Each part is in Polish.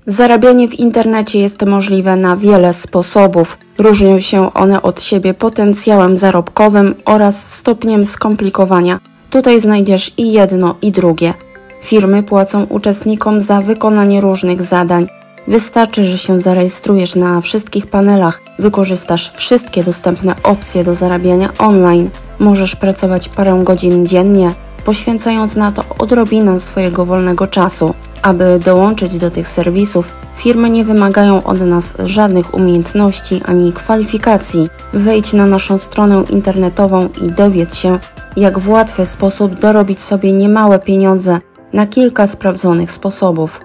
Zarabianie w internecie jest możliwe na wiele sposobów. Różnią się one od siebie potencjałem zarobkowym oraz stopniem skomplikowania. Tutaj znajdziesz i jedno, i drugie. Firmy płacą uczestnikom za wykonanie różnych zadań. Wystarczy, że się zarejestrujesz na wszystkich panelach, wykorzystasz wszystkie dostępne opcje do zarabiania online. Możesz pracować parę godzin dziennie, poświęcając na to odrobinę swojego wolnego czasu. Aby dołączyć do tych serwisów, firmy nie wymagają od nas żadnych umiejętności ani kwalifikacji. Wejdź na naszą stronę internetową i dowiedz się, jak w łatwy sposób dorobić sobie niemałe pieniądze na kilka sprawdzonych sposobów.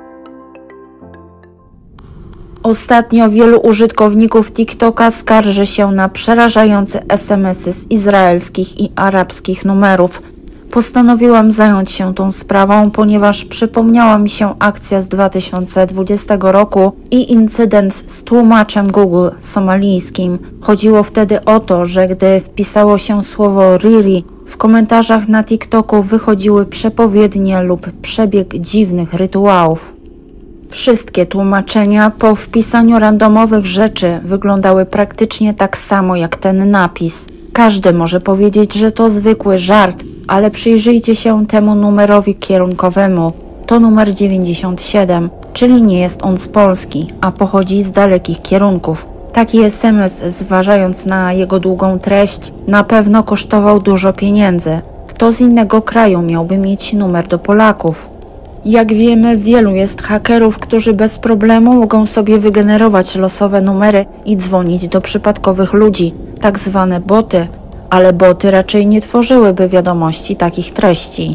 Ostatnio wielu użytkowników TikToka skarży się na przerażające SMS-y z izraelskich i arabskich numerów. Postanowiłam zająć się tą sprawą, ponieważ przypomniała mi się akcja z 2020 roku i incydent z tłumaczem Google somalijskim. Chodziło wtedy o to, że gdy wpisało się słowo Riri, w komentarzach na TikToku wychodziły przepowiednie lub przebieg dziwnych rytuałów. Wszystkie tłumaczenia po wpisaniu randomowych rzeczy wyglądały praktycznie tak samo jak ten napis. Każdy może powiedzieć, że to zwykły żart, ale przyjrzyjcie się temu numerowi kierunkowemu. To numer 97, czyli nie jest on z Polski, a pochodzi z dalekich kierunków. Taki SMS, zważając na jego długą treść, na pewno kosztował dużo pieniędzy. Kto z innego kraju miałby mieć numer do Polaków? Jak wiemy, wielu jest hakerów, którzy bez problemu mogą sobie wygenerować losowe numery i dzwonić do przypadkowych ludzi, tak zwane boty, ale boty raczej nie tworzyłyby wiadomości takich treści.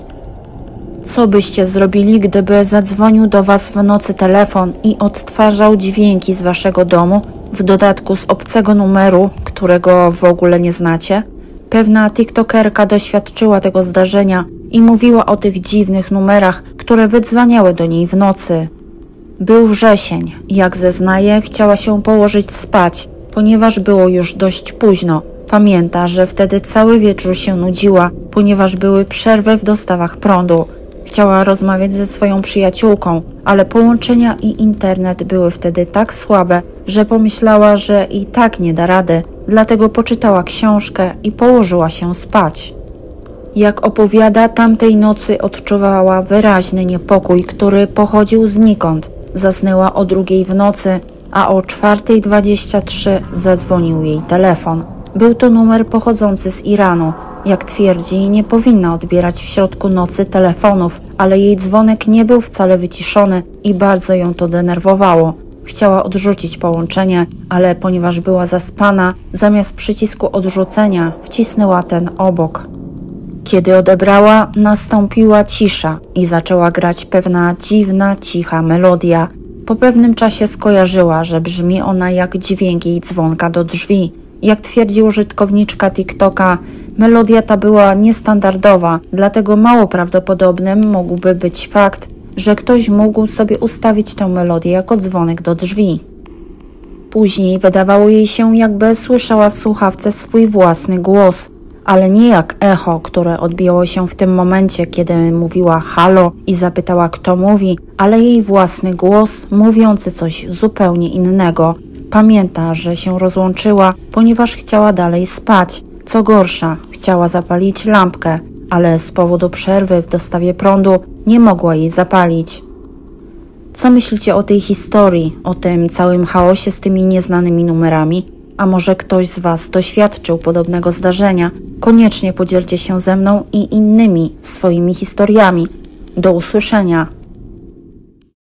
Co byście zrobili, gdyby zadzwonił do Was w nocy telefon i odtwarzał dźwięki z Waszego domu, w dodatku z obcego numeru, którego w ogóle nie znacie? Pewna tiktokerka doświadczyła tego zdarzenia i mówiła o tych dziwnych numerach, które wydzwaniały do niej w nocy. Był wrzesień. Jak zeznaje, chciała się położyć spać, ponieważ było już dość późno. Pamięta, że wtedy cały wieczór się nudziła, ponieważ były przerwy w dostawach prądu. Chciała rozmawiać ze swoją przyjaciółką, ale połączenia i internet były wtedy tak słabe, że pomyślała, że i tak nie da rady, dlatego poczytała książkę i położyła się spać. Jak opowiada, tamtej nocy odczuwała wyraźny niepokój, który pochodził znikąd. Zasnęła o 2:00 w nocy, a o 4:23 zadzwonił jej telefon. Był to numer pochodzący z Iranu. Jak twierdzi, nie powinna odbierać w środku nocy telefonów, ale jej dzwonek nie był wcale wyciszony i bardzo ją to denerwowało. Chciała odrzucić połączenie, ale ponieważ była zaspana, zamiast przycisku odrzucenia wcisnęła ten obok. Kiedy odebrała, nastąpiła cisza i zaczęła grać pewna dziwna, cicha melodia. Po pewnym czasie skojarzyła, że brzmi ona jak dźwięk jej dzwonka do drzwi. Jak twierdzi użytkowniczka TikToka, melodia ta była niestandardowa, dlatego mało prawdopodobnym mógłby być fakt, że ktoś mógł sobie ustawić tę melodię jako dzwonek do drzwi. Później wydawało jej się, jakby słyszała w słuchawce swój własny głos, ale nie jak echo, które odbijało się w tym momencie, kiedy mówiła halo i zapytała, kto mówi, ale jej własny głos mówiący coś zupełnie innego. Pamięta, że się rozłączyła, ponieważ chciała dalej spać. Co gorsza, chciała zapalić lampkę, ale z powodu przerwy w dostawie prądu nie mogła jej zapalić. Co myślicie o tej historii, o tym całym chaosie z tymi nieznanymi numerami? A może ktoś z Was doświadczył podobnego zdarzenia? Koniecznie podzielcie się ze mną i innymi swoimi historiami. Do usłyszenia.